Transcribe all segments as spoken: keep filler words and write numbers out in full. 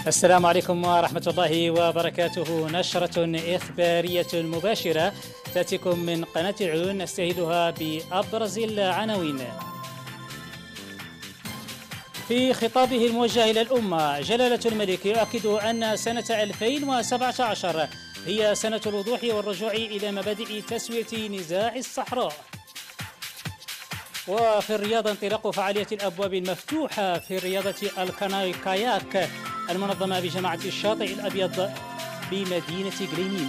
السلام عليكم ورحمة الله وبركاته. نشرة إخبارية مباشرة تأتيكم من قناة العيون، نستهلها بأبرز العناوين. في خطابه الموجه إلى الأمة، جلالة الملك يؤكد أن سنة ألفين وسبعة عشر هي سنة الوضوح والرجوع إلى مبادئ تسوية نزاع الصحراء. وفي الرياضة، انطلاق فعالية الأبواب المفتوحة في رياضة الكاناي كاياك المنظمة بجماعة الشاطئ الأبيض بمدينة قليمين.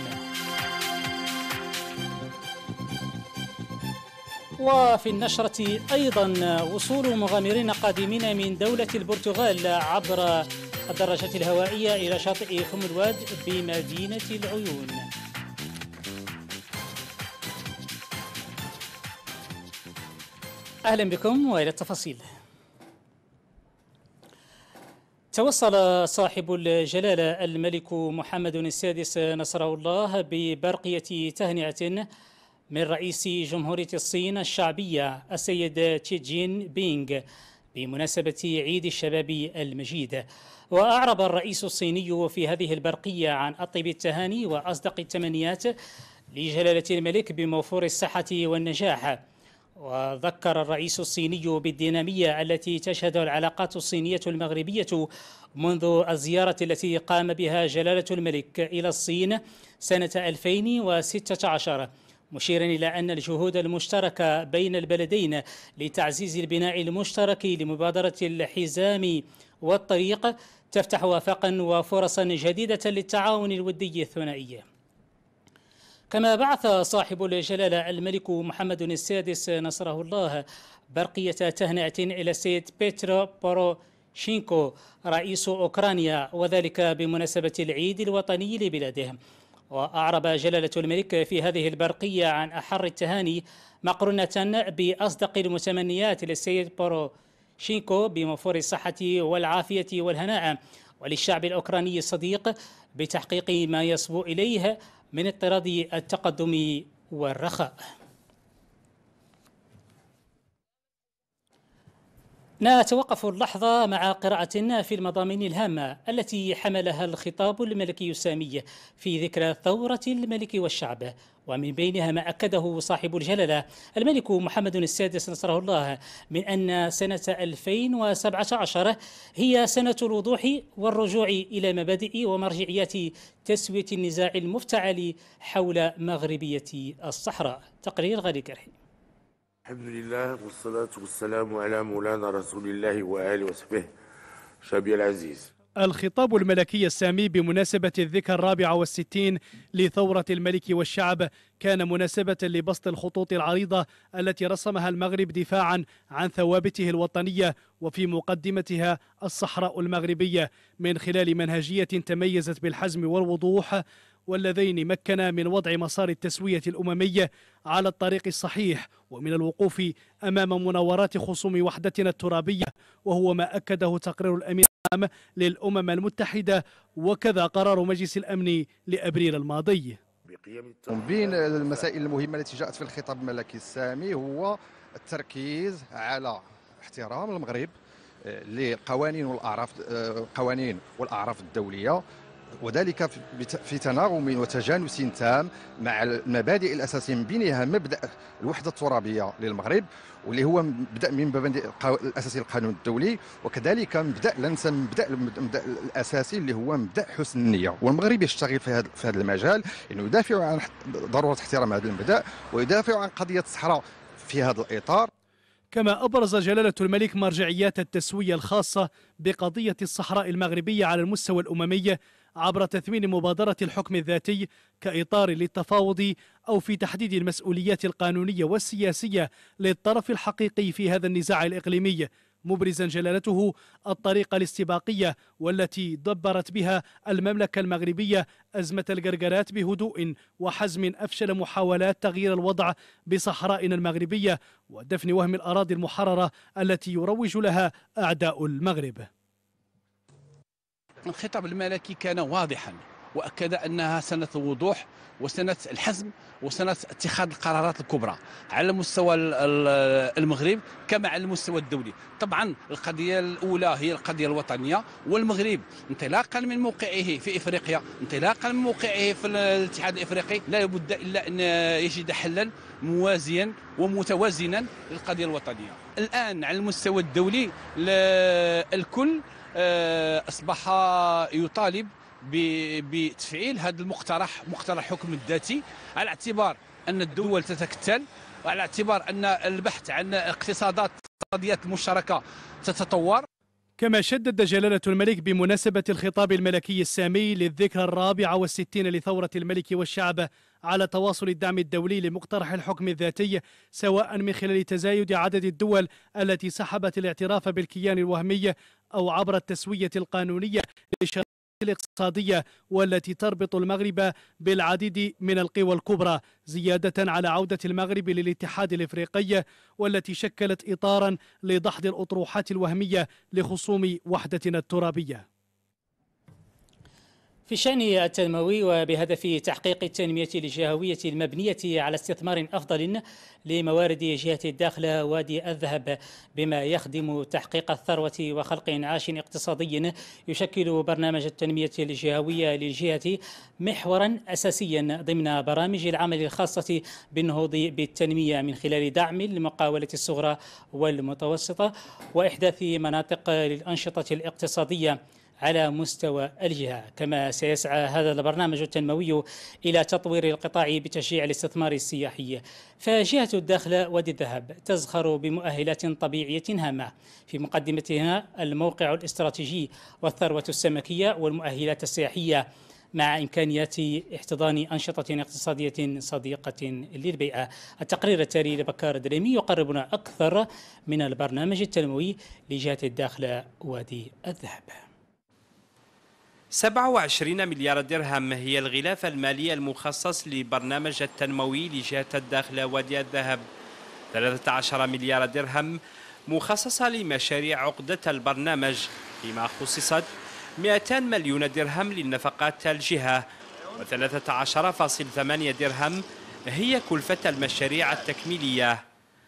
وفي النشرة أيضا، وصول مغامرين قادمين من دولة البرتغال عبر الدراجات الهوائية إلى شاطئ فم الواد بمدينة العيون. أهلا بكم وإلى التفاصيل. توصل صاحب الجلالة الملك محمد السادس نصره الله ببرقية تهنئة من رئيس جمهورية الصين الشعبية السيد شي جين بينغ بمناسبة عيد الشباب المجيد. وأعرب الرئيس الصيني في هذه البرقية عن أطيب التهاني وأصدق التمنيات لجلالة الملك بموفور الصحة والنجاح. وذكر الرئيس الصيني بالدينامية التي تشهد العلاقات الصينية المغربية منذ الزيارة التي قام بها جلالة الملك إلى الصين سنة ألفين وستة عشر، مشيرا إلى أن الجهود المشتركة بين البلدين لتعزيز البناء المشترك لمبادرة الحزام والطريق تفتح آفاقا وفرصا جديدة للتعاون الودي الثنائي. كما بعث صاحب الجلالة الملك محمد السادس نصره الله برقية تهنئة إلى السيد بيترو بوروشينكو رئيس أوكرانيا، وذلك بمناسبة العيد الوطني لبلاده. وأعرب جلالة الملك في هذه البرقية عن أحر التهاني مقرونة بأصدق المتمنيات للسيد بوروشينكو بموفور الصحة والعافية والهناء، وللشعب الأوكراني الصديق بتحقيق ما يصبو إليه من اضطراد التقدم والرخاء. نتوقف اللحظة مع قراءة في المضامين الهامة التي حملها الخطاب الملكي السامي في ذكرى ثورة الملك والشعب، ومن بينها ما أكده صاحب الجلالة الملك محمد السادس نصره الله من أن سنة ألفين وسبعة عشر هي سنة الوضوح والرجوع إلى مبادئ ومرجعيات تسوية النزاع المفتعل حول مغربية الصحراء. تقرير غالي كرهي. الحمد لله والصلاة والسلام على مولانا رسول الله وآله وصحبه. شعبي العزيز، الخطاب الملكي السامي بمناسبة الذكرى الرابعة والستين لثورة الملك والشعب كان مناسبة لبسط الخطوط العريضة التي رسمها المغرب دفاعا عن ثوابته الوطنية، وفي مقدمتها الصحراء المغربية، من خلال منهجية تميزت بالحزم والوضوح، واللذين مكنا من وضع مسار التسوية الأممية على الطريق الصحيح ومن الوقوف أمام مناورات خصوم وحدتنا الترابية، وهو ما أكده تقرير الأمين العام للأمم المتحدة وكذا قرار مجلس الأمن لأبريل الماضي. بين المسائل المهمة التي جاءت في الخطاب الملكي السامي هو التركيز على احترام المغرب لقوانين والأعراف قوانين والأعراف الدولية، وذلك في تناغم وتجانس تام مع المبادئ الأساسية، من بينها مبدأ الوحدة الترابية للمغرب، واللي هو مبدأ من مبادئ الأساسية للقانون الدولي، وكذلك مبدأ لا ننسى مبدأ المبدأ الأساسي اللي هو مبدأ حسن النية. والمغرب يشتغل في هذا في هذا المجال انه يعني يدافع عن ضرورة احترام هذا المبدأ ويدافع عن قضية الصحراء في هذا الإطار. كما أبرز جلالة الملك مرجعيات التسوية الخاصة بقضية الصحراء المغربية على المستوى الأممي عبر تثمين مبادرة الحكم الذاتي كإطار للتفاوض أو في تحديد المسؤوليات القانونية والسياسية للطرف الحقيقي في هذا النزاع الإقليمي، مبرزا جلالته الطريقة الاستباقية والتي دبرت بها المملكة المغربية أزمة القرقرات بهدوء وحزم أفشل محاولات تغيير الوضع بصحرائنا المغربية ودفن وهم الأراضي المحررة التي يروج لها أعداء المغرب. الخطاب الملكي كان واضحا وأكد أنها سنة الوضوح وسنة الحزم وسنة اتخاذ القرارات الكبرى على مستوى المغرب كما على المستوى الدولي. طبعا القضية الأولى هي القضية الوطنية، والمغرب انطلاقا من موقعه في إفريقيا، انطلاقا من موقعه في الاتحاد الإفريقي، لا بد إلا أن يجد حلا موازيا ومتوازنا للقضية الوطنية. الآن على المستوى الدولي الكل أصبح يطالب بتفعيل هذا المقترح، مقترح حكم الذاتي، على اعتبار أن الدول تتكتل، وعلى اعتبار أن البحث عن اقتصادات اقتصاديات مشتركة تتطور. كما شدد جلالة الملك بمناسبة الخطاب الملكي السامي للذكرى الرابعة والستين لثورة الملك والشعب على تواصل الدعم الدولي لمقترح الحكم الذاتي، سواء من خلال تزايد عدد الدول التي سحبت الاعتراف بالكيان الوهمي أو عبر التسوية القانونية للشرائط الاقتصادية والتي تربط المغرب بالعديد من القوى الكبرى، زيادة على عودة المغرب للاتحاد الإفريقي والتي شكلت إطارا لدحض الأطروحات الوهمية لخصوم وحدتنا الترابية. في الشأن التنموي وبهدف تحقيق التنمية الجهوية المبنية على استثمار أفضل لموارد جهة الداخل وادي الذهب بما يخدم تحقيق الثروة وخلق انعاش اقتصادي، يشكل برنامج التنمية الجهوية للجهة محورا أساسيا ضمن برامج العمل الخاصة بالنهوض بالتنمية من خلال دعم المقاولة الصغرى والمتوسطة وإحداث مناطق للأنشطة الاقتصادية على مستوى الجهة. كما سيسعى هذا البرنامج التنموي إلى تطوير القطاع بتشجيع الاستثمار السياحي. فجهة الداخل وادي الذهب تزخر بمؤهلات طبيعية هامة، في مقدمتها الموقع الاستراتيجي والثروة السمكية والمؤهلات السياحية، مع إمكانيات احتضان أنشطة اقتصادية صديقة للبيئة. التقرير التالي لبكار دريمي يقربنا أكثر من البرنامج التنموي لجهة الداخل وادي الذهب. سبعة وعشرين مليار درهم هي الغلاف المالي المخصص لبرنامج التنموي لجهة الداخل وادي الذهب. ثلاثة عشر مليار درهم مخصصة لمشاريع عقدة البرنامج، فيما خصصت مئتين مليون درهم للنفقات الجهة، وثلاثة عشر فاصلة ثمانية درهم هي كلفة المشاريع التكميلية.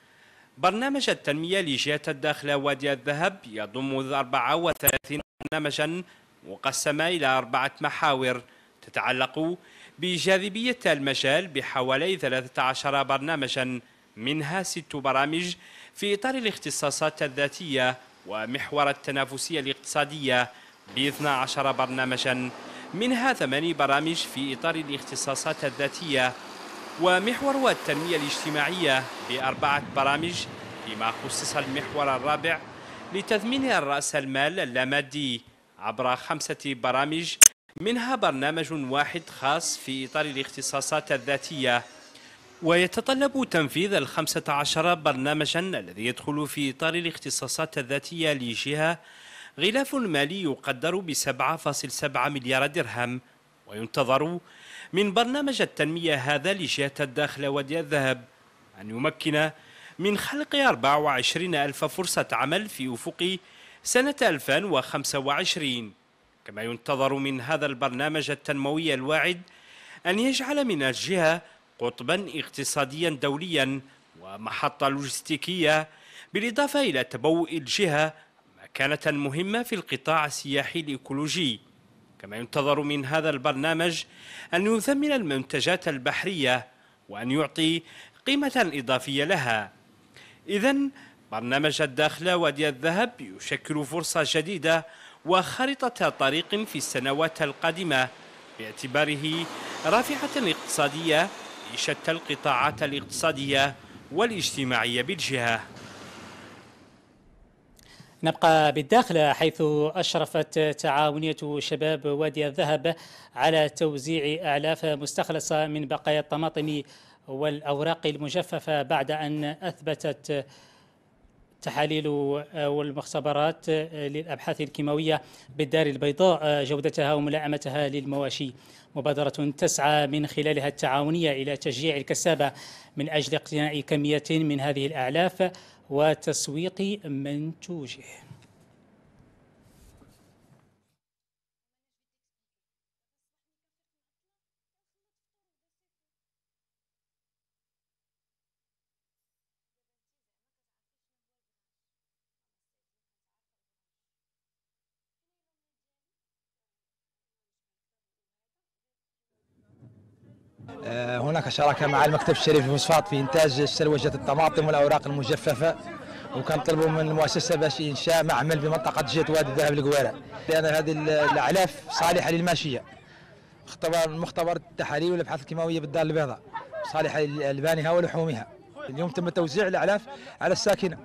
برنامج التنمية لجهة الداخل وادي الذهب يضم أربعة وثلاثين برنامجا مقسمة إلى أربعة محاور تتعلق بجاذبية المجال بحوالي ثلاثة عشر برنامجا، منها ست برامج في إطار الاختصاصات الذاتية، ومحور التنافسية الاقتصادية باثنى عشر برنامجا، منها ثماني برامج في إطار الاختصاصات الذاتية، ومحور التنمية الاجتماعية بأربعة برامج، فيما خصص المحور الرابع لتثمين رأس المال اللامادي عبر خمسة برامج، منها برنامج واحد خاص في إطار الاختصاصات الذاتية. ويتطلب تنفيذ الخمسة عشر برنامجا الذي يدخل في إطار الاختصاصات الذاتية لجهة غلاف مالي يقدر بسبعة فاصلة سبعة مليار درهم. وينتظر من برنامج التنمية هذا لجهة الداخل وادي الذهب أن يمكن من خلق أربعة وعشرين ألف فرصة عمل في أفق سنة ألفين وخمسة وعشرين. كما ينتظر من هذا البرنامج التنموي الواعد أن يجعل من الجهة قطبا اقتصاديا دوليا ومحطة لوجستيكية، بالإضافة إلى تبوء الجهة مكانة مهمة في القطاع السياحي الإيكولوجي. كما ينتظر من هذا البرنامج أن يثمن المنتجات البحرية وأن يعطي قيمة إضافية لها. إذن برنامج الداخل وادي الذهب يشكل فرصة جديدة وخارطة طريق في السنوات القادمة، باعتباره رافعة اقتصادية لشتى القطاعات الاقتصادية والاجتماعية بالجهة. نبقى بالداخل، حيث أشرفت تعاونية شباب وادي الذهب على توزيع أعلاف مستخلصة من بقايا الطماطم والأوراق المجففة، بعد أن أثبتت تحاليل والمختبرات للأبحاث الكيماوية بالدار البيضاء جودتها وملائمتها للمواشي. مبادرة تسعى من خلالها التعاونية إلى تشجيع الكسابة من أجل اقتناء كمية من هذه الأعلاف وتسويق منتوجه. هناك شراكة مع المكتب الشريف المصفات في إنتاج سلوجة الطماطم والأوراق المجففة، وكنطلبوا من المؤسسة باش إنشاء معمل بمنطقة جهة وادي الذهب القويرة، لأن هذه الأعلاف صالحة للماشية. اختبار مختبر التحاليل والأبحاث الكيماوية بالدار البيضاء صالحة لألبانها ولحومها. اليوم تم توزيع الأعلاف على الساكنة.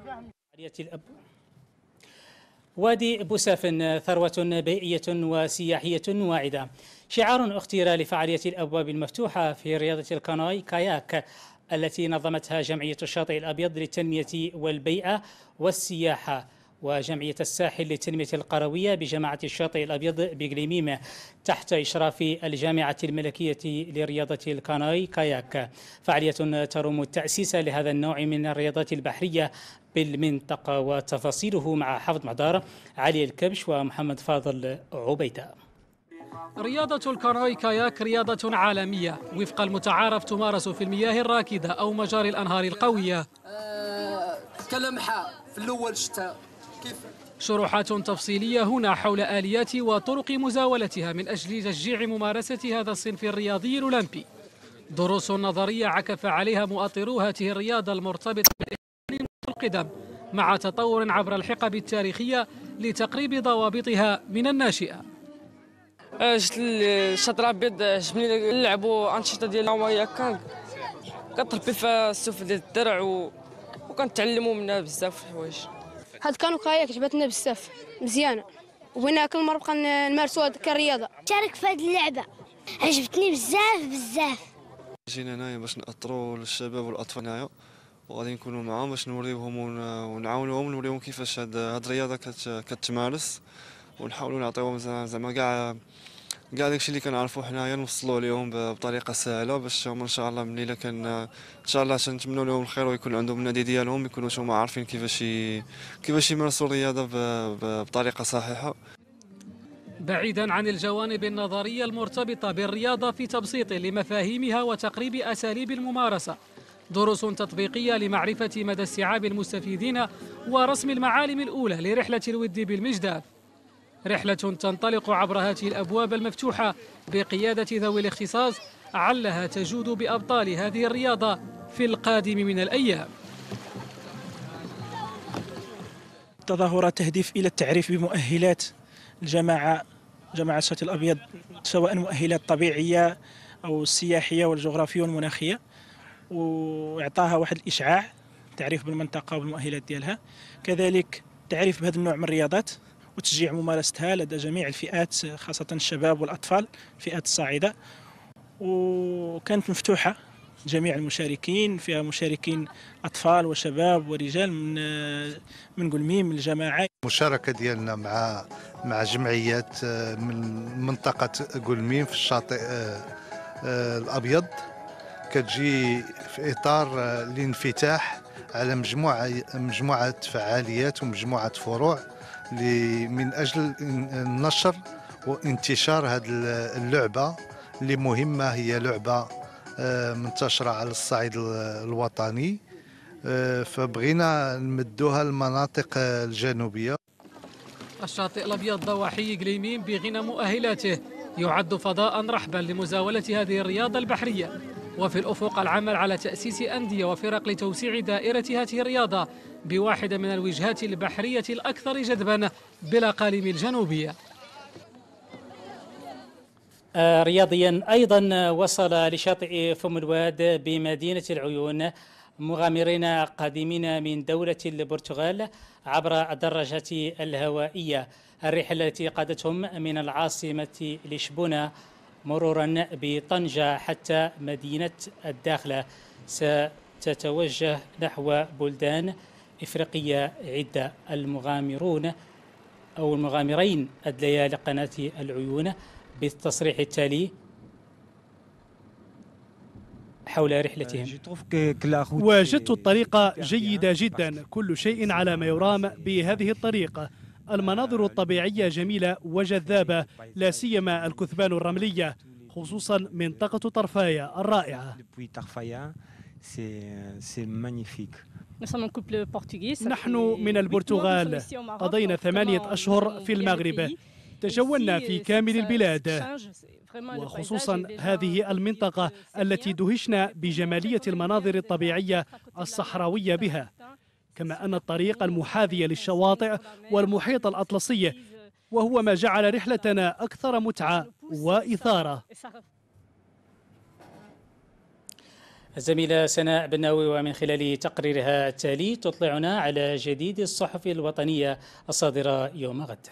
وادي بوساف ثروة بيئية وسياحية واعدة، شعار اختير لفعالية الأبواب المفتوحة في رياضة الكاناي كاياك التي نظمتها جمعية الشاطئ الأبيض للتنمية والبيئة والسياحة وجمعية الساحل للتنمية القروية بجماعة الشاطئ الأبيض بقليميم تحت إشراف الجامعة الملكية لرياضة الكاناي كاياك. فعالية تروم التأسيس لهذا النوع من الرياضات البحرية بالمنطقة، وتفاصيله مع حافظ مدار علي الكبش ومحمد فاضل عبيدة. رياضة الكاناي كاياك رياضة عالمية وفق المتعارف تمارس في المياه الراكدة أو مجاري الأنهار القوية. أه كلمحة في الأول شتاء كيف؟ شروحات تفصيلية هنا حول آليات وطرق مزاولتها من أجل تشجيع ممارسة هذا الصنف الرياضي الأولمبي. دروس نظرية عكف عليها مؤطرو هذه الرياضة المرتبطة بالإقليم القدم مع تطور عبر الحقب التاريخية لتقريب ضوابطها من الناشئة. جيت الشاطئ الابيض عجبني نلعبوا انشطه ديالنا وهي كان كتربي فيها السوف ديال الدرع و... وكنتعلموا منها بزاف الحوايج. هاد كانوا كاياك عجبتنا بزاف مزيانه، وبغينا كل مره بقى نمارسوها كرياضه. شارك في هذه اللعبه عجبتني بزاف بزاف. جينا هنايا باش ناثروا للشباب والاطفال هنايا، وغادي نكونوا معاهم باش نوريوهم ونعاونوهم ونوريوهم كيفاش هاد الرياضه كتمارس، ونحاولوا نعطيوهم زعما كاع كاع داكشي اللي كنعرفوا حنايا نوصلوه لهم بطريقه سهله باش هما ان شاء الله من الليله كان ان شاء الله نتمنوا لهم الخير ويكون عندهم النادي ديالهم، يكونوا هما عارفين كيفاش كيفاش يمارسوا الرياضه بطريقه صحيحه. بعيدا عن الجوانب النظريه المرتبطه بالرياضه في تبسيط لمفاهيمها وتقريب اساليب الممارسه، دروس تطبيقيه لمعرفه مدى استيعاب المستفيدين ورسم المعالم الاولى لرحله الود بالمجداف. رحلة تنطلق عبر هذه الأبواب المفتوحة بقيادة ذوي الاختصاص علها تجود بأبطال هذه الرياضة في القادم من الأيام. التظاهرات تهدف إلى التعريف بمؤهلات الجماعة جماعة الشاطئ الأبيض، سواء مؤهلات طبيعية أو السياحية والجغرافية والمناخية، وإعطاها واحد الإشعاع تعريف بالمنطقة والمؤهلات ديالها، كذلك تعريف بهذا النوع من الرياضات وتشجيع ممارستها لدى جميع الفئات خاصة الشباب والأطفال الفئات الصاعدة، وكانت مفتوحة جميع المشاركين، فيها مشاركين أطفال وشباب ورجال من من قلميم من الجماعة. المشاركة ديالنا مع مع جمعيات من منطقة قلميم في الشاطئ الأبيض كتجي في إطار الانفتاح على مجموعة مجموعة فعاليات ومجموعة فروع من أجل النشر وانتشار هذه اللعبة اللي مهمة، هي لعبة منتشرة على الصعيد الوطني، فبغينا نمدوها للمناطق الجنوبية. الشاطئ الأبيض ضواحي قليميم بغنى مؤهلاته يعد فضاء رحبا لمزاولة هذه الرياضة البحرية، وفي الأفق العمل على تأسيس أندية وفرق لتوسيع دائرة هذه الرياضة بواحدة من الوجهات البحرية الأكثر جذبا بالأقاليم الجنوبية. رياضيا أيضا وصل لشاطئ فم الواد بمدينة العيون مغامرين قادمين من دولة البرتغال عبر الدراجة الهوائية، الرحلة التي قادتهم من العاصمة لشبونة مرورا بطنجة حتى مدينة الداخلة، ستتوجه نحو بلدان إفريقية عدة. المغامرون أو المغامرين أدليا لقناة العيون بالتصريح التالي حول رحلتهم: وجدت الطريقة جيدة جدا، كل شيء على ما يرام بهذه الطريقة، المناظر الطبيعية جميلة وجذابة، لا سيما الكثبان الرملية، خصوصا منطقة طرفايا الرائعة. نحن من البرتغال، قضينا ثمانية أشهر في المغرب، تجولنا في كامل البلاد، وخصوصا هذه المنطقة التي دهشنا بجمالية المناظر الطبيعية الصحراوية بها، كما أن الطريق المحاذي للشواطئ والمحيط الأطلسي، وهو ما جعل رحلتنا أكثر متعة وإثارة. الزميلة سناء بناوي ومن خلال تقريرها التالي تطلعنا على جديد الصحف الوطنية الصادرة يوم غد.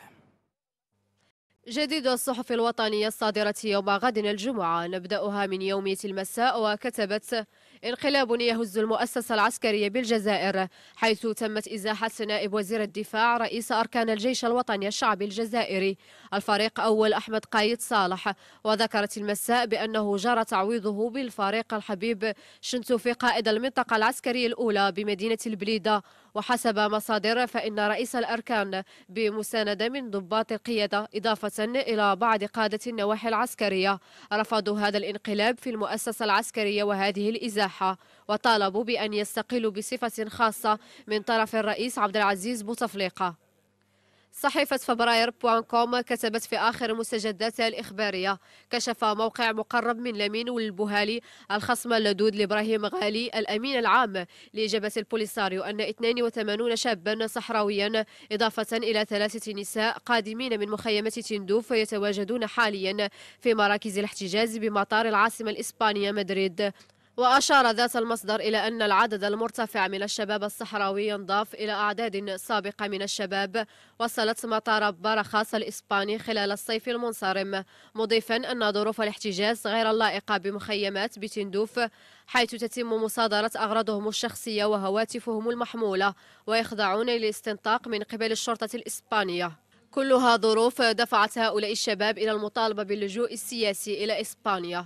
جديد الصحف الوطنية الصادرة يوم غد الجمعة، نبدأها من يومية المساء، وكتبت: انقلاب يهز المؤسسة العسكرية بالجزائر، حيث تمت إزاحة نائب وزير الدفاع رئيس أركان الجيش الوطني الشعبي الجزائري الفريق أول أحمد قايد صالح. وذكرت المساء بأنه جرى تعويضه بالفريق الحبيب شنتوفي قائد المنطقة العسكرية الأولى بمدينة البليدة. وحسب مصادر فإن رئيس الأركان بمساندة من ضباط القيادة إضافة إلى بعض قادة النواحي العسكرية رفضوا هذا الانقلاب في المؤسسة العسكرية وهذه الإزاحة، وطالبوا بأن يستقلوا بصفة خاصة من طرف الرئيس عبد العزيز بوتفليقة. صحيفة فبراير بوان كوم كتبت في آخر مستجداتها الإخبارية: كشف موقع مقرب من لمين والبوهالي الخصم اللدود لإبراهيم غالي الأمين العام لجبهة البوليساريو أن اثنين وثمانين شابا صحراويا إضافة إلى ثلاثة نساء قادمين من مخيمة تندوف يتواجدون حاليا في مراكز الاحتجاز بمطار العاصمة الإسبانية مدريد. وأشار ذات المصدر إلى أن العدد المرتفع من الشباب الصحراوي ينضاف إلى أعداد سابقة من الشباب وصلت مطار برخاص الإسباني خلال الصيف المنصرم، مضيفا أن ظروف الاحتجاز غير اللائقة بمخيمات بتندوف، حيث تتم مصادرة أغراضهم الشخصية وهواتفهم المحمولة ويخضعون للاستنطاق من قبل الشرطة الإسبانية. كلها ظروف دفعت هؤلاء الشباب إلى المطالبة باللجوء السياسي إلى إسبانيا.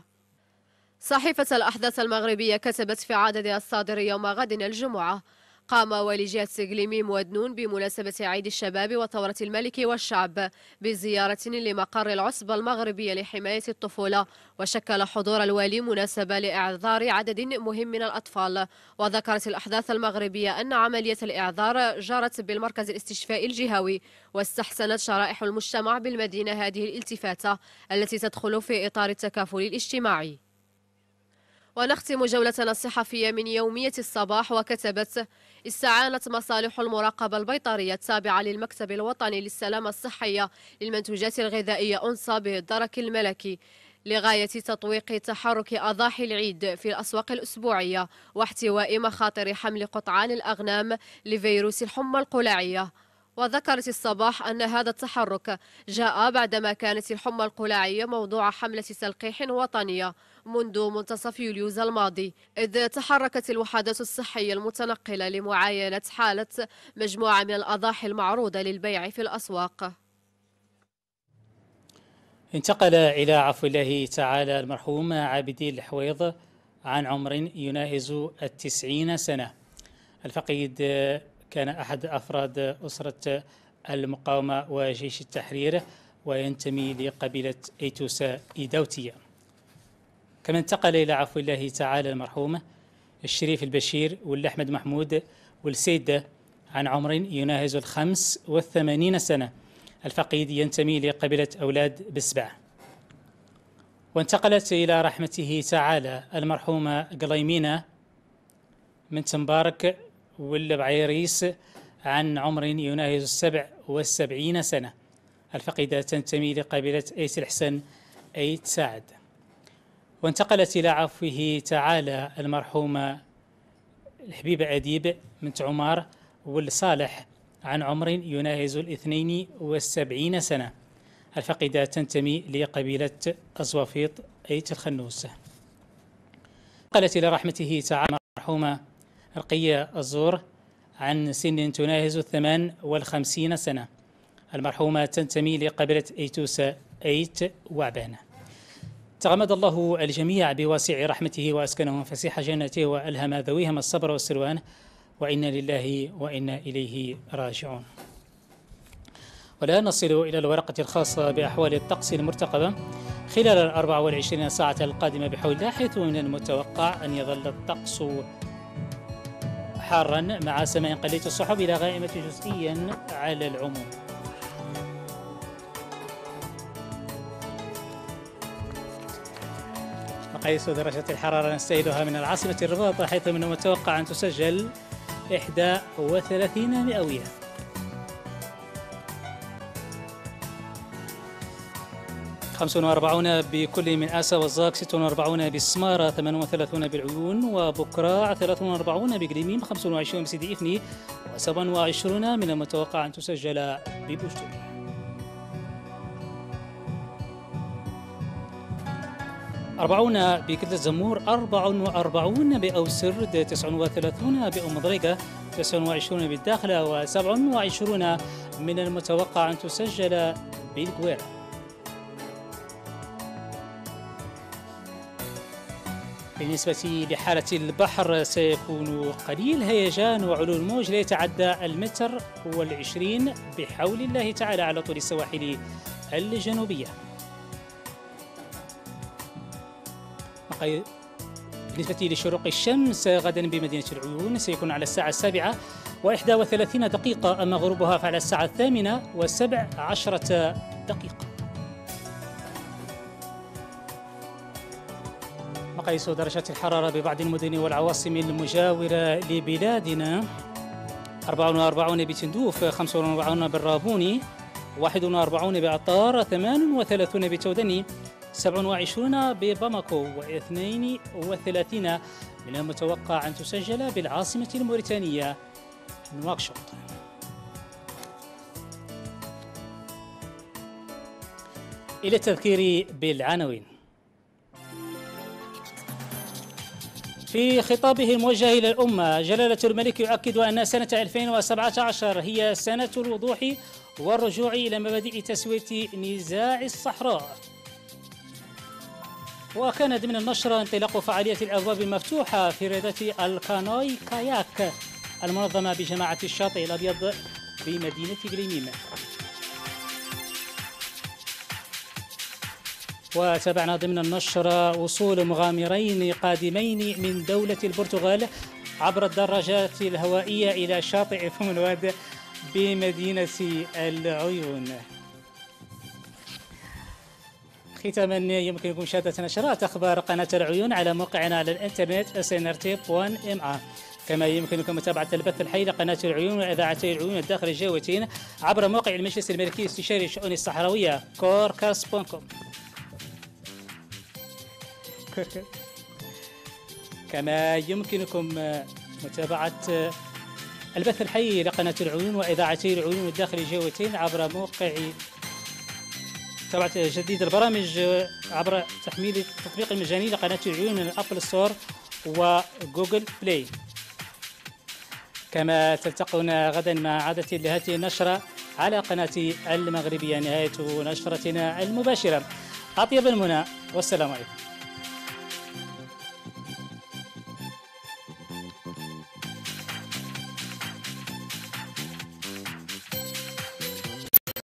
صحيفة الأحداث المغربية كتبت في عددها الصادر يوم غد الجمعة: قام والي جهة سقليميم ودنون بمناسبة عيد الشباب وثورة الملك والشعب بزيارة لمقر العصبة المغربية لحماية الطفولة، وشكل حضور الوالي مناسبة لإعذار عدد مهم من الأطفال. وذكرت الأحداث المغربية أن عملية الإعذار جرت بالمركز الاستشفائي الجهوي، واستحسنت شرائح المجتمع بالمدينة هذه الالتفاتة التي تدخل في إطار التكافل الاجتماعي. ونختم جولتنا الصحفية من يومية الصباح، وكتبت: استعانت مصالح المراقبة البيطرية التابعة للمكتب الوطني للسلامة الصحية للمنتوجات الغذائية أنصا بالدرك الملكي لغاية تطويق تحرك أضاحي العيد في الأسواق الأسبوعية واحتواء مخاطر حمل قطعان الأغنام لفيروس الحمى القلاعية. وذكرت الصباح أن هذا التحرك جاء بعدما كانت الحمى القلاعية موضوع حملة تلقيح وطنية منذ منتصف يوليوز الماضي، إذ تحركت الوحدات الصحية المتنقلة لمعاينة حالة مجموعة من الأضاحي المعروضة للبيع في الأسواق. انتقل إلى عفو الله تعالى المرحوم عابدي الحويض عن عمر يناهز التسعين سنة. الفقيد كان أحد أفراد أسرة المقاومة وجيش التحرير، وينتمي لقبيلة إيتوسا إيداوتية. كما انتقل إلى عفو الله تعالى المرحوم الشريف البشير والأحمد محمود والسيد عن عمر يناهز الخمس والثمانين سنة. الفقيد ينتمي لقبيلة أولاد بسبع. وانتقلت إلى رحمته تعالى المرحومة قليمينة من تنبارك والبعيريس عن عمر يناهز السبع والسبعين سنة. الفقيدة تنتمي لقبيلة أيت الحسن أيت سعد. وانتقلت إلى عفوه تعالى المرحومة الحبيبة أديب من عمار والصالح عن عمر يناهز الاثنين والسبعين سنة. الفقيدة تنتمي لقبيلة أزوافيط أيت الخنوس. انتقلت إلى رحمته تعالى المرحومة رقية الزور عن سن تناهز الثمان والخمسين سنة. المرحومة تنتمي لقبيلة أيتوسا أيت وعبانة. تغمد الله الجميع بواسع رحمته وأسكنهم فسيح جنته وألهم ذويهم الصبر والسلوان، وإنا لله وإنا إليه راجعون. والآن نصل إلى الورقة الخاصة بأحوال الطقس المرتقبة خلال الأربع والعشرين ساعة القادمة بحول الله، حيث من المتوقع أن يظل الطقس حارا مع سماء قليلة السحب إلى غائمة جزئيا على العموم. مقاييس درجة الحرارة نستهلها من العاصمة الرباط، حيث من المتوقع أن تسجل إحدى وثلاثين مئوية. خمسة وأربعين بكل من آسا والزاق، ستة وأربعين بالسمارة، ثمانية وثلاثين بالعيون وبكراع، ثلاثة وأربعين بقليميم، خمسة وعشرين بسيدي إفني، وسبعة وعشرين من المتوقع أن تسجل ببوجدوني. أربعين بكتلة الزمور، أربعة وأربعين بأوسرد، تسعة وثلاثين بأم ضريقة، تسعة وعشرين بالداخلة، وسبعة وعشرين من المتوقع أن تسجل بالقويرة. بالنسبة لحالة البحر سيكون قليل هيجان وعلو الموج لا يتعدى المتر والعشرين بحول الله تعالى على طول السواحل الجنوبية. بالنسبة لشروق الشمس غدا بمدينة العيون سيكون على الساعة السابعة وإحدى وثلاثين دقيقة، أما غروبها فعلى الساعة الثامنة وسبع عشرة دقيقة. مقاييس درجات الحرارة ببعض المدن والعواصم المجاورة لبلادنا: أربعة وأربعين بتندوف، خمسة وأربعين بالرابوني، واحد وأربعين بعطار، ثمانية وثلاثين بتودني، سبعة وعشرين بباماكو، واثنين وثلاثين من المتوقع أن تسجل بالعاصمة الموريتانية نواكشوط. إلى التذكير بالعناوين. في خطابه الموجه إلى الأمة، جلالة الملك يؤكد أن سنة ألفين وسبعة عشر هي سنة الوضوح والرجوع إلى مبادئ تسوية نزاع الصحراء. وكان ضمن النشرة انطلاق فعالية الأبواب المفتوحة في رياضة الكانوي كاياك المنظمة بجماعة الشاطئ الأبيض بمدينة قليميم. وتابعنا ضمن النشرة وصول مغامرين قادمين من دولة البرتغال عبر الدراجات الهوائية إلى شاطئ فمنواد بمدينة العيون. ختاما يمكنكم مشاهدة نشرات أخبار قناة العيون على موقعنا على الإنترنت إس إن آر تي دوت إم إيه، كما يمكنكم متابعة البث الحي لقناة العيون وإذاعتي العيون الداخل الجوتين عبر موقع المجلس الملكي الاستشاري الشؤون الصحراوية كوركاس دوت كوم. كما يمكنكم متابعة البث الحي لقناة العيون وإذاعتي العيون الداخل الجوتين عبر موقع تابعة جديد البرامج عبر تحميل التطبيق المجاني لقناة العيون من الأبل ستور وجوجل بلاي. كما تلتقون غدا مع عادة لهذه النشرة على قناة المغربية. نهاية نشرتنا المباشرة. أطيب المنى والسلام عليكم.